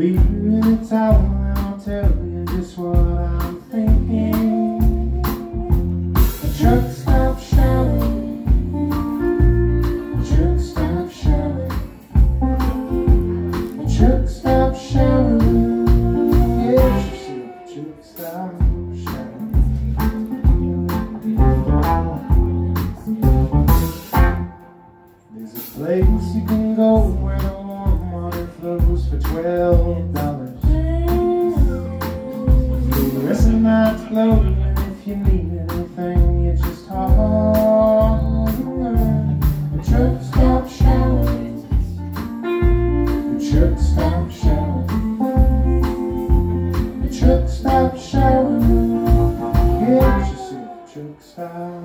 leave you in a towel and I'll tell you just what I'm thinking. The truck stopped shouting, the truck stopped shouting, the truck stopped shouting. Yeah, she said the truck stopped shouting. There's a place you can go where the warm water flows for $12. The rest of the night's glowing, and if you need anything, you just holler. The truck stopped shouting, the truck stopped shouting, the truck stopped shouting. Yeah, she said the truck stopped.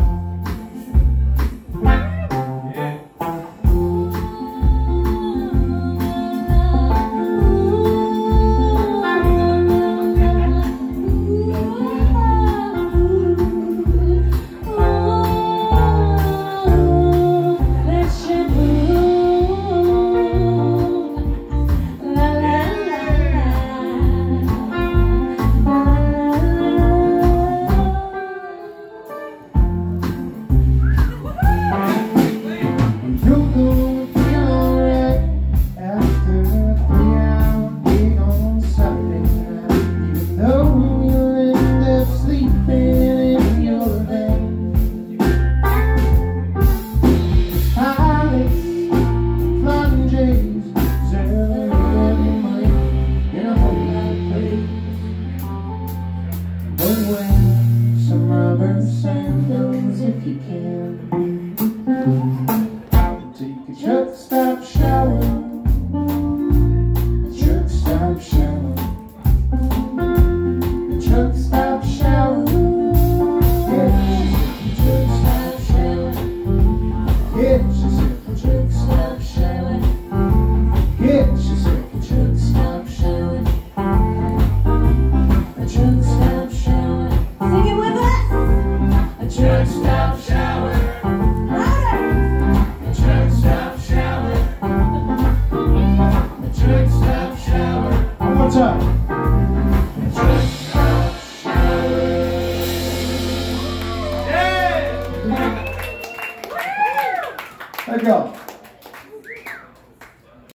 Some rubber sandals if you can. Take a truck stop shower.